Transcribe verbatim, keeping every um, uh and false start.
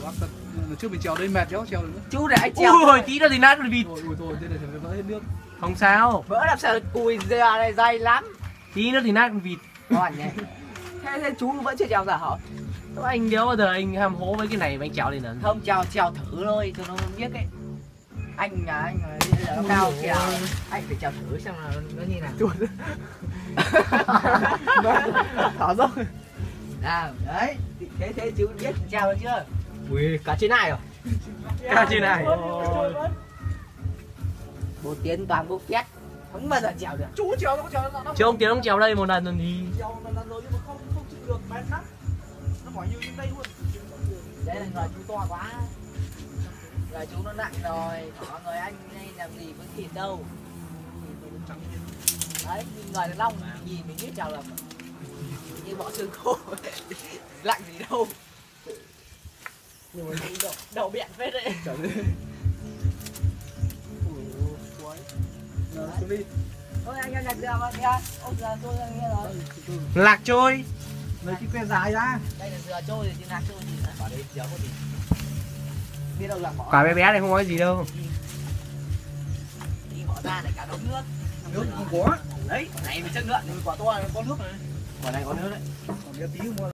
trước mình trèo đây mệt đéo trèo được nữa. Chú để anh trèo. Ui, tí nữa thì nát con vịt. Ôi ôi thôi, đây là phải vỡ hết nước. Không sao. Vỡ làm sao cùi ra này dày lắm. Tí nữa thì nát con vịt. Còn nhỉ. Thế, thế chú vẫn chưa trèo ra hả? Anh đéo bao giờ anh ham hố với cái này mà anh trèo lên lần. Không, trèo trèo thử thôi cho nó biết ấy. Anh là anh là bây giờ nó cao trèo. Anh phải trèo thử xem là nó như nào. Thả dốc. À, đấy, thế thế chú biết trèo được chưa? Ui, cả trên này rồi. Cả trên này. Bố Tiến toàn bố phét. Không bao giờ trèo được. Chú trèo nó có trèo nó. Chứ ông Tiến ông trèo đây một lần thì Trèo lần lần rồi nhưng mà không không chịu được, mệt lắm. Nó mỏi như trên đây luôn. Đấy là người chú to quá. Người chú nó nặng rồi. Có người anh đây làm gì có thịt đâu. Đấy, người đàn ông nhìn mình biết trèo là như bỏ xương khô. Lạnh gì đâu. Nhưng mà đầu, đầu biện phết đấy. Trở đi. Rồi, xuống đi. Thôi anh em nhặt dừa vào kìa. Ôi dừa trôi ra kia rồi. lạc trôi. Lấy cái que dài ra. Đây là dừa trôi thì lạc trôi gì nữa. Ở đây chéo có gì. Biết đâu là bỏ. Quả bé bé này không có gì đâu. Đi bỏ ra để cả đống nước. Nước không có. Đấy, quả này mới chất lượng, quả to này có nước này. Quả này có nước đấy. Còn cái tí mua